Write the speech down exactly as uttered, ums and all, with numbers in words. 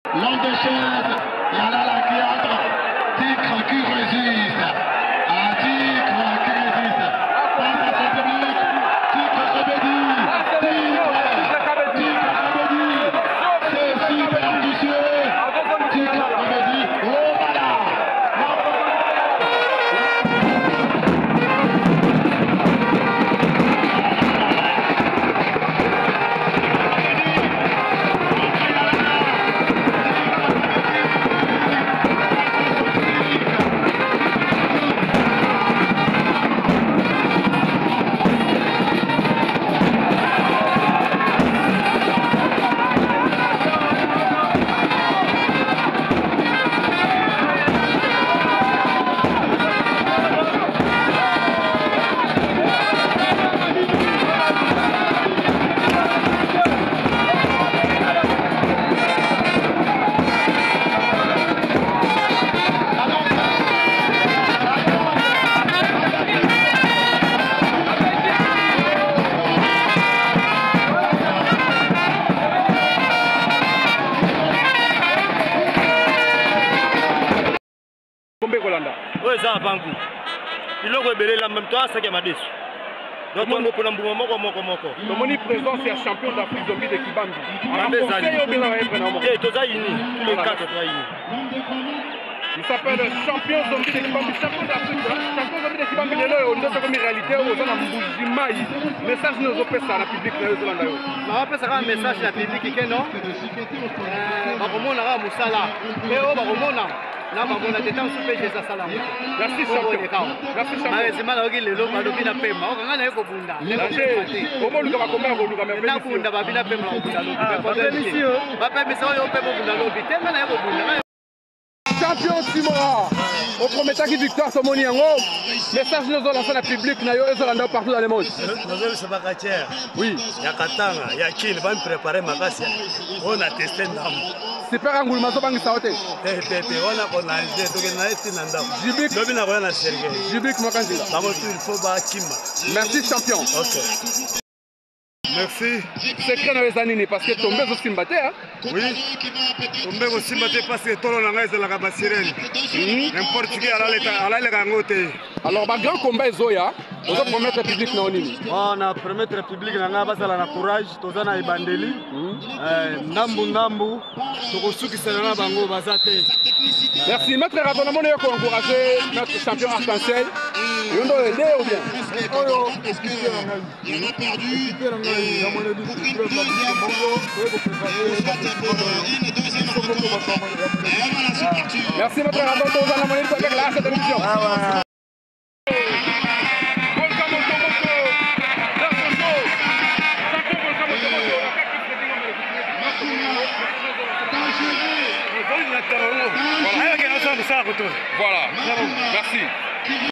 L'homme de chaise, il y en a là qui entre. Tigre qui résiste. Ah, Tigre qui résiste. Face à son public. Tigre Kebedi. Tigre. Tigre Kebedi. C'est super ambitieux. Tigre Kebedi. Oh, voilà. Oui, ça va pas un coup. Il a rebellé la même temps, c'est qu'il m'a déçu. Donc, on a un bon moment, moko moko. Le moni présent, c'est un champion d'Afrique zombie de Kibambi. Et tout ça, unis. Tous les quatre sont unis. Il s'appelle champion zombie de Kibambi. Champion d'Afrique. Champion zombie de Kibambi, il est là. On a comme réalité. On a un Mboujimaï. Message nous opère ça à la public. On a opère ça un message à la public. Qui est non? On a un moussala. Mais on va remonter. Non, mais on a été en super Jésus Salam. Merci champion. Merci champion. C'est mal à le long de la paix. On a un écho bunda. Au moins, nous avons combien de jours? On a bunda, babina paix, on a bunda. Papa, mais ça va y avoir bunda lobby. T'es mal à écho bunda. Champion Simora. Au premier temps, victoire sur Moniango. Message nous avons lancé la public. Nous avons partout dans le monde. Nous avons ce bagage. Oui. Il y a Katanga, il y a qui va me préparer ma casse. On a testé Ndam. Super Angoul, ma sobangi saote. Eh, tete, on a conangé. Donc, on a été Ndam. Jibik. Nous avons un Sergei. Jibik Makanzila. Il faut battre Kimba. Merci champion. Ok. Merci. Secret dans les années parce que tombé au Simbaté. Oui. Tombé au Simbaté parce que tout le monde est dans la Bassirène. N'importe qui à la Gangote. Alors, ma grand combat est Zoya. On va promettre le public non nini. On a promettre le public na basa la courage, tozana ibandeli. Euh ndambu ndambu, tokosukisana na bango bazate. Merci maître Raton, on a encourager notre champion arc-en-ciel. Yondo aidé ou bien? Oyo expliquer la ngai. Il a perdu. Expliquer la ngai. La monnaie du club la Ligue Mongo. Merci maître Raton, tozana monnaie pour la cette émission. Voilà. Voilà. Merci.